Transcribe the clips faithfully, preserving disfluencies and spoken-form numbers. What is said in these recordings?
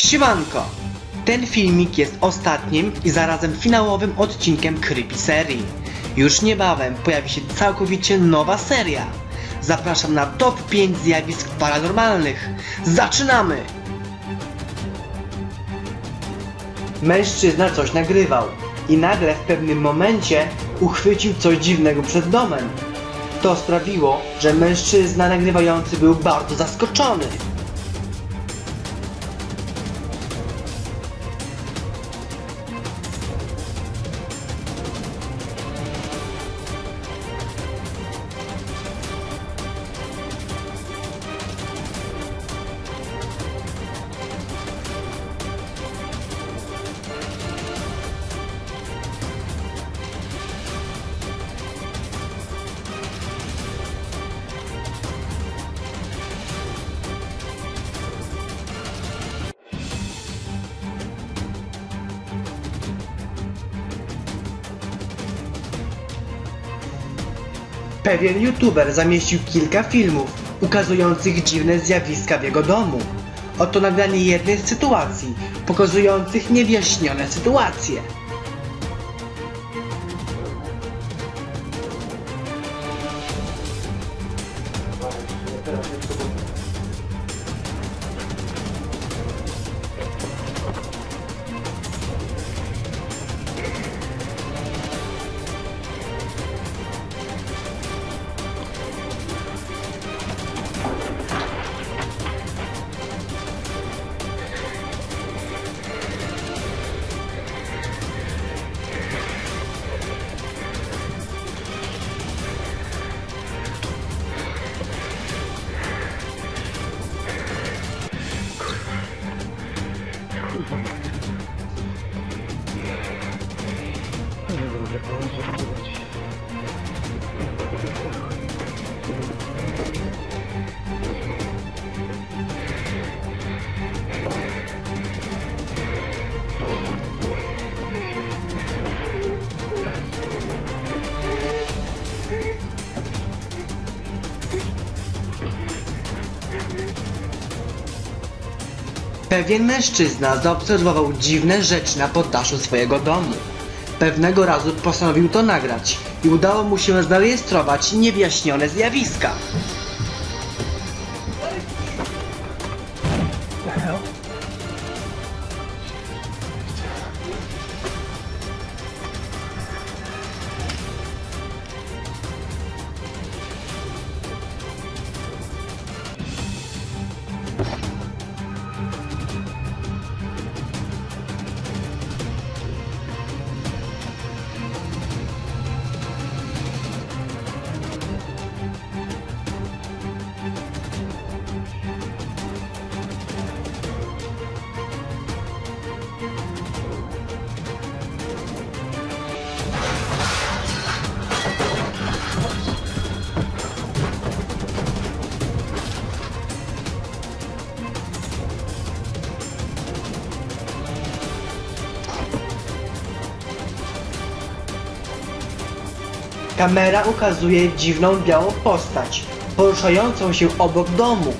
Siemanko! Ten filmik jest ostatnim i zarazem finałowym odcinkiem Creepy serii. Już niebawem pojawi się całkowicie nowa seria. Zapraszam na top pięć zjawisk paranormalnych. Zaczynamy! Mężczyzna coś nagrywał i nagle w pewnym momencie uchwycił coś dziwnego przed domem. To sprawiło, że mężczyzna nagrywający był bardzo zaskoczony. Pewien youtuber zamieścił kilka filmów ukazujących dziwne zjawiska w jego domu. Oto nagranie jednej z sytuacji, pokazujących niewyjaśnione sytuacje. Pewien mężczyzna zaobserwował dziwne rzeczy na poddaszu swojego domu. Pewnego razu postanowił to nagrać i udało mu się zarejestrować niewyjaśnione zjawiska. Kamera ukazuje dziwną białą postać, poruszającą się obok domu.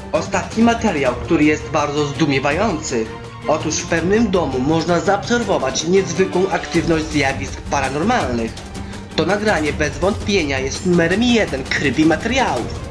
Ostatni materiał, który jest bardzo zdumiewający. Otóż w pewnym domu można zaobserwować niezwykłą aktywność zjawisk paranormalnych. To nagranie bez wątpienia jest numerem jeden creepy materiałów.